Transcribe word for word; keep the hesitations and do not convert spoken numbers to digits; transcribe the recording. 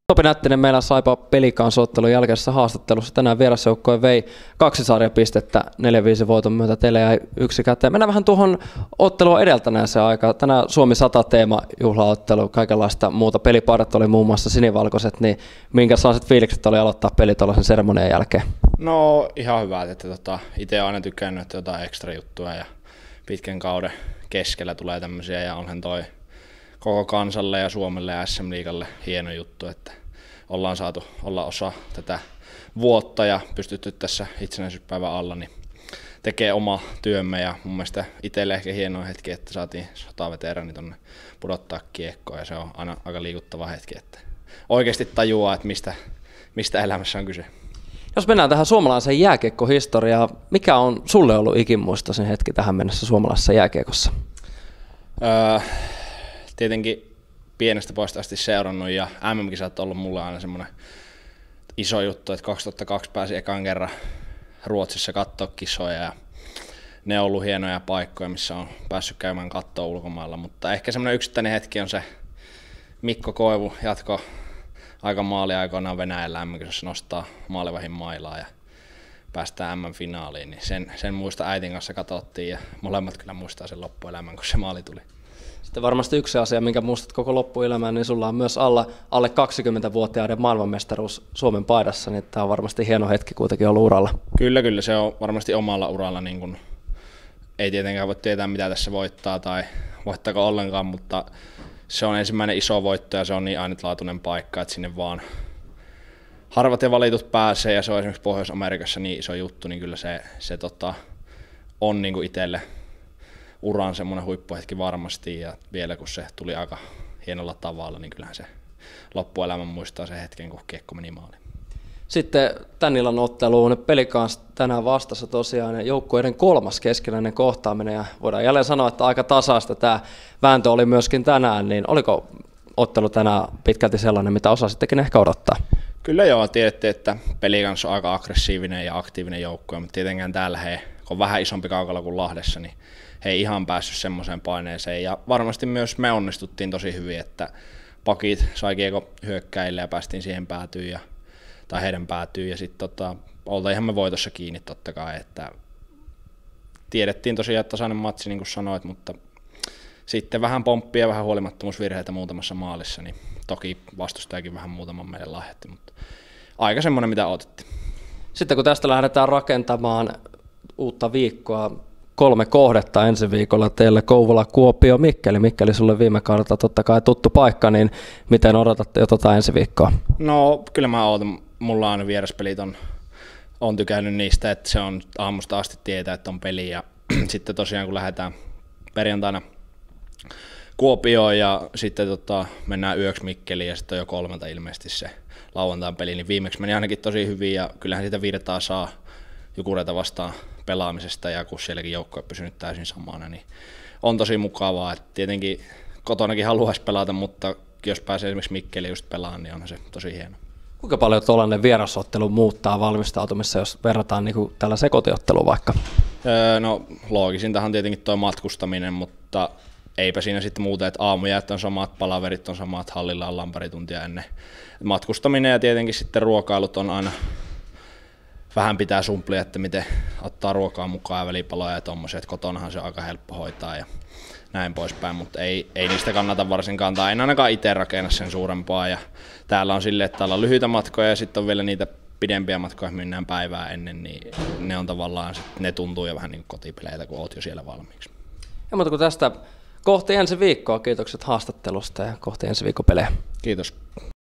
Topi Nättinen meillä Saipa Pelikans-ottelun jälkeisessä haastattelussa. Tänään vierasjoukkoja vei kaksi sarjapistettä, neljä viisi voiton myötä, teille jäi yksi käteen. Mennään vähän tuohon ottelua edeltäneeseen aikaan. Tänään Suomi sata teema juhlaottelu, kaikenlaista muuta. Pelipaidat oli muun muassa sinivalkoiset, niin minkälaiset fiilikset oli aloittaa peli tuollaisen seremonian jälkeen? No ihan hyvät, että tota, itse olen aina tykännyt, että jotain ekstra juttuja ja pitkän kauden keskellä tulee tämmöisiä ja onhan toi koko kansalle ja Suomelle ja S M-liigalle hieno juttu, että ollaan saatu olla osa tätä vuotta ja pystytty tässä itsenäisyyspäivän alla niin tekee oma työmme ja mun mielestä itselle ehkä hieno hetki, että saatiin sotaveteraani tonne pudottaa kiekkoa ja se on aina aika liikuttava hetki, että oikeasti tajuaa, että mistä, mistä elämässä on kyse. Jos mennään tähän suomalaiseen jääkiekkohistoriaan, mikä on sulle ollut ikimuistoisin hetki tähän mennessä suomalaisessa jääkiekossa? Öö, tietenkin pienestä poista asti seurannut ja M M-kisat on ollut mulle aina semmoinen iso juttu, että kaksituhattakaksi pääsin ekan kerran Ruotsissa katsoa kisoja ja ne on ollut hienoja paikkoja, missä on päässyt käymään katsoa ulkomailla, mutta ehkä semmoinen yksittäinen hetki on se Mikko Koivu jatko aika maali aikoinaan Venäjällä M M-kisassa nostaa maalivahdin mailaa ja päästään M M-finaaliin, niin sen, sen muista äitin kanssa katsottiin ja molemmat kyllä muistaa sen loppuelämän, kun se maali tuli. Sitten varmasti yksi asia, minkä muistat koko loppuelämään, niin sulla on myös alla, alle kaksikymmentävuotiaiden maailmanmestaruus Suomen paidassa, niin tämä on varmasti hieno hetki kuitenkin ollut uralla. Kyllä, kyllä se on varmasti omalla uralla, niin kun, ei tietenkään voi tietää mitä tässä voittaa tai voittaako ollenkaan, mutta se on ensimmäinen iso voitto ja se on niin ainutlaatuinen paikka, että sinne vaan harvat ja valitut pääsee ja se on esimerkiksi Pohjois-Amerikassa niin iso juttu, niin kyllä se, se tota, on niin kuin itselle uran semmoinen huippuhetki varmasti ja vielä kun se tuli aika hienolla tavalla, niin kyllähän se loppuelämän muistaa sen hetken, kun kiekko meni maaliin. Sitten tän illan otteluun Pelikans tänään vastassa tosiaan joukkueiden kolmas keskinäinen kohtaaminen ja voidaan jälleen sanoa, että aika tasaista tämä vääntö oli myöskin tänään, niin oliko ottelu tänään pitkälti sellainen, mitä osasittekin ehkä odottaa? Kyllä joo, tiedätte, että Pelikans on aika aggressiivinen ja aktiivinen joukkue, mutta tietenkään täällä he, kun on vähän isompi kaukalla kuin Lahdessa, niin he ei ihan päässyt semmoiseen paineeseen ja varmasti myös me onnistuttiin tosi hyvin, että pakit sai kiekko hyökkäille ja päästiin siihen päätyyn ja, tai heidän päätyyn ja sitten tota, oltiin me voitossa kiinni totta kai, että tiedettiin tosiaan, että tasainen matsi niin kuin sanoit, mutta sitten vähän pomppia ja vähän huolimattomuusvirheitä muutamassa maalissa, niin toki vastustajakin vähän muutaman meille lahjoitti, mutta aika semmoinen mitä odotettiin. Sitten kun tästä lähdetään rakentamaan uutta viikkoa, kolme kohdetta ensi viikolla teille Kouvola, Kuopio, Mikkeli. Mikkeli sulle viime kaudelta totta kai tuttu paikka, niin miten odotatte jo tota ensi viikkoa? No kyllä mä ootan, mulla on vieraspelit, on, on tykännyt niistä, että se on aamusta asti tietää, että on peli ja sitten tosiaan kun lähdetään perjantaina Kuopioon ja sitten tota, mennään yöksi Mikkeliin ja sitten on jo kolmelta ilmeisesti se lauantain peli, niin viimeksi meni ainakin tosi hyvin ja kyllähän siitä virtaa saa Jukureita vastaan pelaamisesta ja kun sielläkin joukko on pysynyt täysin samana, niin on tosi mukavaa. Et tietenkin kotonakin haluaisi pelata, mutta jos pääsee esimerkiksi Mikkeliin just pelaamaan, niin onhan se tosi hieno. Kuinka paljon tuollainen vierasottelu muuttaa valmistautumissa, jos verrataan niin kuin tällä sekotiotteluun vaikka? Öö, no loogisintahan tietenkin tuo matkustaminen, mutta eipä siinä sitten muuta, että aamujäät on samat, palaverit on samat, hallilla ollaan pari tuntia ennen. Matkustaminen ja tietenkin sitten ruokailut on aina vähän pitää sumplia, että miten ottaa ruokaa mukaan ja välipaloja ja tommosia, että kotonahan se on aika helppo hoitaa ja näin poispäin, mutta ei, ei niistä kannata varsinkaan, tai en ainakaan itse rakenna sen suurempaa ja täällä on silleen, että täällä on lyhyitä matkoja ja sitten on vielä niitä pidempiä matkoja, mennään päivää ennen, niin ne on tavallaan, ne tuntuu jo vähän niin kuin kotipeleitä, kun oot jo siellä valmiiksi. Ja mutta kun tästä kohti ensi viikkoa, kiitokset haastattelusta ja kohti ensi viikon pelejä. Kiitos.